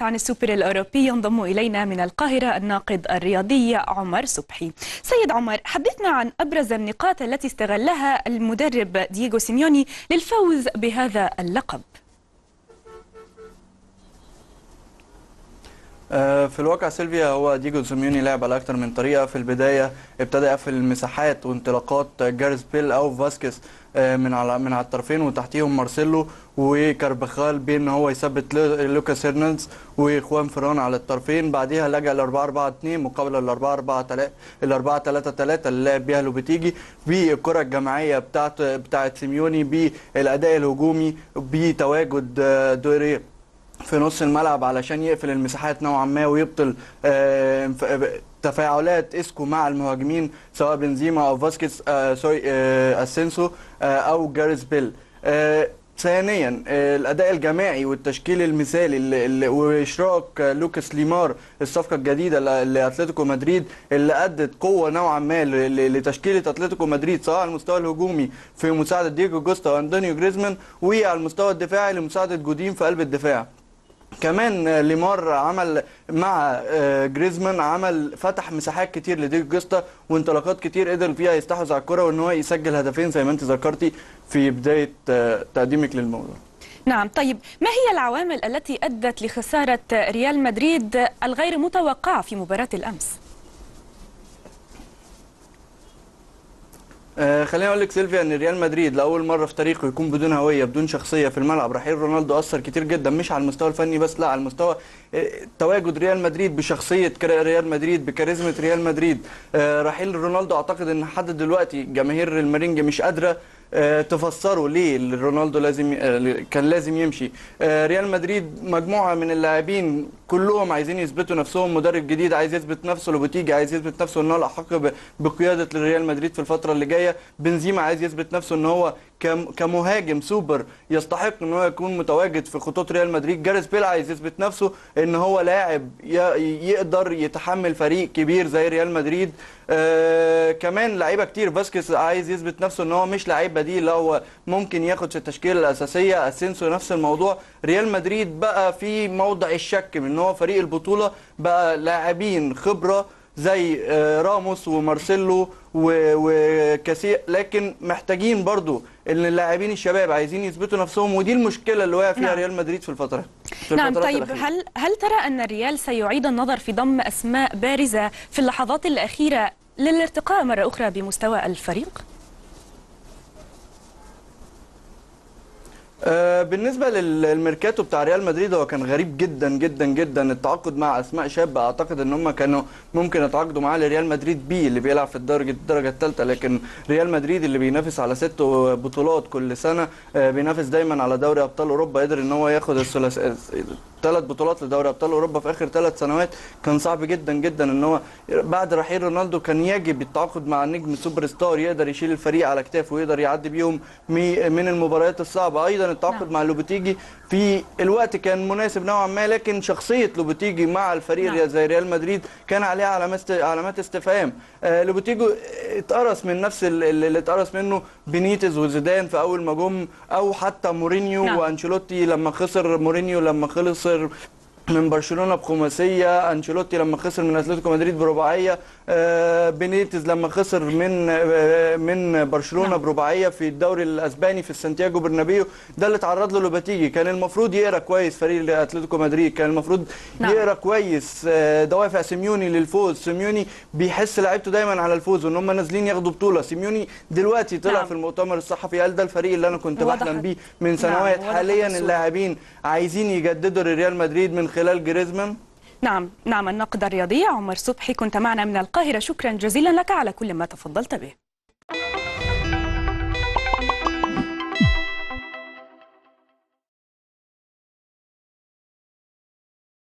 عن السوبر الأوروبي ينضم إلينا من القاهرة الناقد الرياضي عمر صبحي. سيد عمر، حدثنا عن أبرز النقاط التي استغلها المدرب دييغو سيميوني للفوز بهذا اللقب. في الواقع سيلفيا، هو دييغو سيميوني لعب على اكتر من طريقه. في البدايه ابتدى يقفل المساحات وانطلاقات جاريث بيل او فاسكيز من على الطرفين، وتحتيهم مارسيلو وكارباخال، بين هو يثبت لوكاس هيرنانديز واخوان فران على الطرفين. بعديها لجأ ل 4-4-2 مقابل ال 4-3-3 اللي لعب بيها لوبيتيجي، بالكره الجماعيه بتاعت سيميوني، بالاداء الهجومي، بتواجد دوري في نص الملعب علشان يقفل المساحات نوعا ما ويبطل تفاعلات اسكو مع المهاجمين، سواء بنزيما او فاسكيز اسينسو او جاريث بيل. ثانيا الاداء الجماعي والتشكيل المثالي واشراك لوكاس ليمار، الصفقه الجديده لاتلتيكو مدريد اللي ادت قوه نوعا ما لتشكيله اتلتيكو مدريد، سواء على المستوى الهجومي في مساعده دييغو كوستا واندونيو جريزمان، وعلى المستوى الدفاعي لمساعده جودين في قلب الدفاع. كمان ليمار عمل مع جريزمان فتح مساحات كتير لدييغو كوستا وانطلاقات كتير قدر فيها يستحوذ على الكره وان هو يسجل هدفين زي ما انت ذكرتي في بدايه تقديمك للموضوع. نعم، طيب ما هي العوامل التي ادت لخساره ريال مدريد الغير متوقعه في مباراه الامس؟ خليني اقول لك سيلفيا ان ريال مدريد لاول مره في تاريخه يكون بدون هويه، بدون شخصيه في الملعب. رحيل رونالدو اثر كتير جدا، مش على المستوى الفني بس، لا على المستوى تواجد ريال مدريد بشخصيه ريال مدريد، بكاريزما ريال مدريد. رحيل رونالدو اعتقد ان لحد دلوقتي جماهير المارينج مش قادره تفسروا ليه رونالدو كان لازم يمشي. ريال مدريد مجموعه من اللاعبين كلهم عايزين يثبتوا نفسهم، مدرب جديد عايز يثبت نفسه، لوبيتيجي عايز يثبت نفسه ان هو الاحق بقياده ريال مدريد في الفتره اللي جايه، بنزيما عايز يثبت نفسه ان هو كمهاجم سوبر يستحق ان هو يكون متواجد في خطوط ريال مدريد، جاريث بيل عايز يثبت نفسه ان هو لاعب يقدر يتحمل فريق كبير زي ريال مدريد. كمان لعيبه كتير، فاسكيز عايز يثبت نفسه ان هو مش لعيب بديل، هو ممكن ياخد في التشكيله الاساسيه. اسينسو نفس الموضوع. ريال مدريد بقى في موضع الشك من ان هو فريق البطوله، بقى لاعبين خبره زي راموس ومارسيلو وكاسي، لكن محتاجين برضو ان اللاعبين الشباب عايزين يثبتوا نفسهم، ودي المشكله اللي واقع فيها ريال مدريد في الفتره. نعم، طيب هل ترى ان الريال سيعيد النظر في ضم اسماء بارزه في اللحظات الاخيره للارتقاء مره اخرى بمستوى الفريق؟ بالنسبه للميركاتو بتاع ريال مدريد، هو كان غريب جدا جدا جدا. التعاقد مع اسماء شابه، اعتقد ان هم كانوا ممكن يتعاقدوا معاه لريال مدريد بي اللي بيلعب في الدرجه الثالثه، لكن ريال مدريد اللي بينافس على 6 بطولات كل سنه، بينافس دايما على دوري ابطال اوروبا، قدر ان هو ياخد 3 بطولات لدوري ابطال اوروبا في اخر 3 سنوات. كان صعب جدا جدا ان هو بعد رحيل رونالدو كان يجب التعاقد مع نجم سوبر ستار يقدر يشيل الفريق على كتافه ويقدر يعدي بيهم من المباريات الصعبه. ايضا التعاقد مع لوبيتيجي في الوقت كان مناسب نوعا ما، لكن شخصيه لوبيتيجي مع الفريق زي ريال مدريد كان عليها علامات استفهام. لوبيتيجي اتقرص من نفس اللي اتقرص منه بينيتز وزيدان في اول ما جم، او حتى مورينيو وانشيلوتي لما خسر، مورينيو لما خسر من برشلونه بخماسيه، انشيلوتي لما خسر من اتلتيكو مدريد برباعيه، بينيتز لما خسر من برشلونه برباعيه في الدوري الاسباني في سانتياغو برنابيو. ده اللي اتعرض له لوبيتيجي. كان المفروض يقرا كويس فريق اتلتيكو مدريد، كان المفروض يقرا كويس دوافع سيميوني للفوز. سيميوني بيحس لعيبته دايما على الفوز وان هم نازلين ياخدوا بطوله. سيميوني دلوقتي طلع في المؤتمر الصحفي قال ده الفريق اللي انا كنت بحلم بيه من سنوات. حاليا اللاعبين عايزين يجددوا لريال مدريد من خلال جريزمان. نعم، الناقد الرياضي عمر صبحي كنت معنا من القاهرة، شكرا جزيلا لك على كل ما تفضلت به.